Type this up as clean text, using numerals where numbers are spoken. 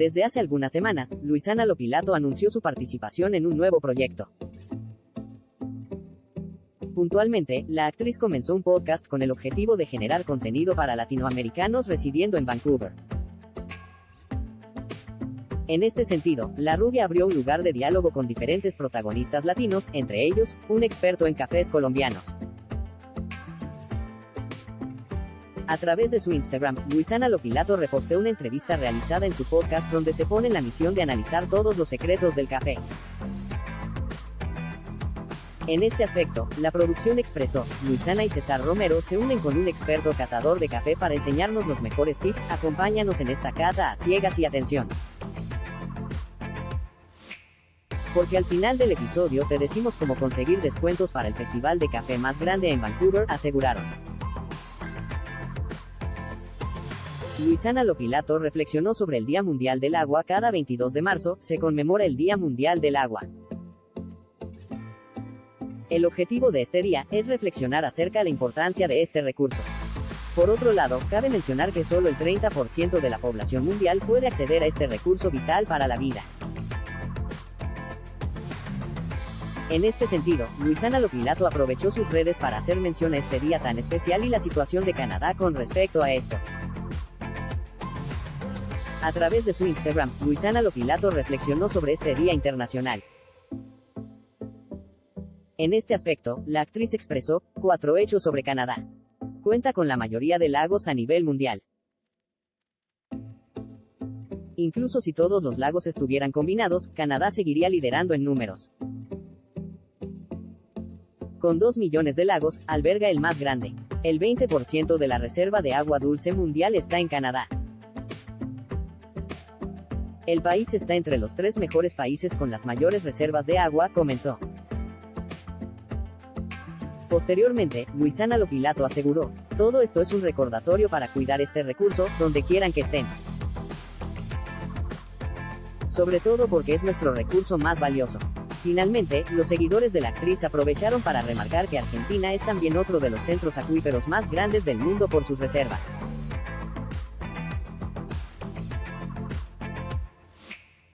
Desde hace algunas semanas, Luisana Lopilato anunció su participación en un nuevo proyecto. Puntualmente, la actriz comenzó un podcast con el objetivo de generar contenido para latinoamericanos residiendo en Vancouver. En este sentido, la rubia abrió un lugar de diálogo con diferentes protagonistas latinos, entre ellos, un experto en cafés colombianos. A través de su Instagram, Luisana Lopilato reposteó una entrevista realizada en su podcast donde se pone en la misión de analizar todos los secretos del café. En este aspecto, la producción expresó, Luisana y César Romero se unen con un experto catador de café para enseñarnos los mejores tips, acompáñanos en esta cata a ciegas y atención. Porque al final del episodio te decimos cómo conseguir descuentos para el festival de café más grande en Vancouver, aseguraron. Luisana Lopilato reflexionó sobre el Día Mundial del Agua. Cada 22 de marzo, se conmemora el Día Mundial del Agua. El objetivo de este día es reflexionar acerca de la importancia de este recurso. Por otro lado, cabe mencionar que solo el 30% de la población mundial puede acceder a este recurso vital para la vida. En este sentido, Luisana Lopilato aprovechó sus redes para hacer mención a este día tan especial y la situación de Canadá con respecto a esto. A través de su Instagram, Luisana Lopilato reflexionó sobre este Día Internacional. En este aspecto, la actriz expresó 4 hechos sobre Canadá. Cuenta con la mayoría de lagos a nivel mundial. Incluso si todos los lagos estuvieran combinados, Canadá seguiría liderando en números. Con 2 millones de lagos, alberga el más grande. El 20% de la reserva de agua dulce mundial está en Canadá. El país está entre los 3 mejores países con las mayores reservas de agua, comenzó. Posteriormente, Luisana Lopilato aseguró, todo esto es un recordatorio para cuidar este recurso, donde quieran que estén. Sobre todo porque es nuestro recurso más valioso. Finalmente, los seguidores de la actriz aprovecharon para remarcar que Argentina es también otro de los centros acuíferos más grandes del mundo por sus reservas.